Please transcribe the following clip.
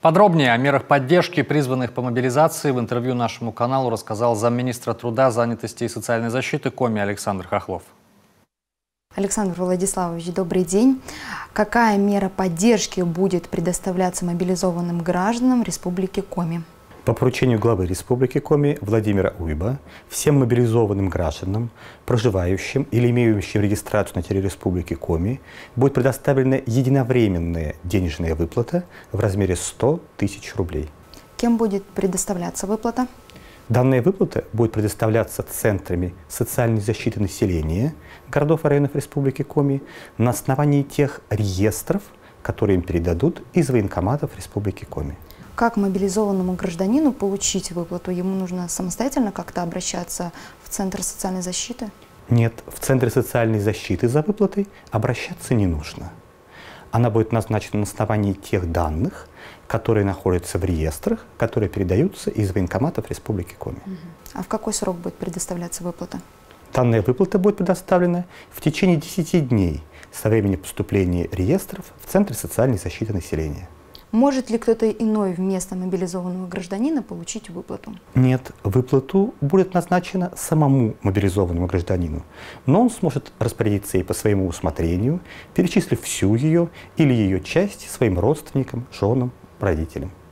Подробнее о мерах поддержки, призванных по мобилизации, в интервью нашему каналу рассказал замминистра труда, занятости и социальной защиты Коми Александр Хохлов. Александр Владиславович, добрый день. Какая мера поддержки будет предоставляться мобилизованным гражданам Республики Коми? По поручению главы Республики Коми Владимира Уйба всем мобилизованным гражданам, проживающим или имеющим регистрацию на территории Республики Коми, будет предоставлена единовременная денежная выплата в размере 100 тысяч рублей. Кем будет предоставляться выплата? Данная выплата будет предоставляться центрами социальной защиты населения городов и районов Республики Коми на основании тех реестров, которые им передадут из военкоматов Республики Коми. Как мобилизованному гражданину получить выплату? Ему нужно самостоятельно как-то обращаться в Центр социальной защиты? Нет, в Центре социальной защиты за выплатой обращаться не нужно. Она будет назначена на основании тех данных, которые находятся в реестрах, которые передаются из военкоматов Республики Коми. А в какой срок будет предоставляться выплата? Данная выплата будет предоставлена в течение 10 дней со времени поступления реестров в Центре социальной защиты населения. Может ли кто-то иной вместо мобилизованного гражданина получить выплату? Нет, выплату будет назначена самому мобилизованному гражданину, но он сможет распорядиться ей по своему усмотрению, перечислив всю ее или ее часть своим родственникам, женам, родителям.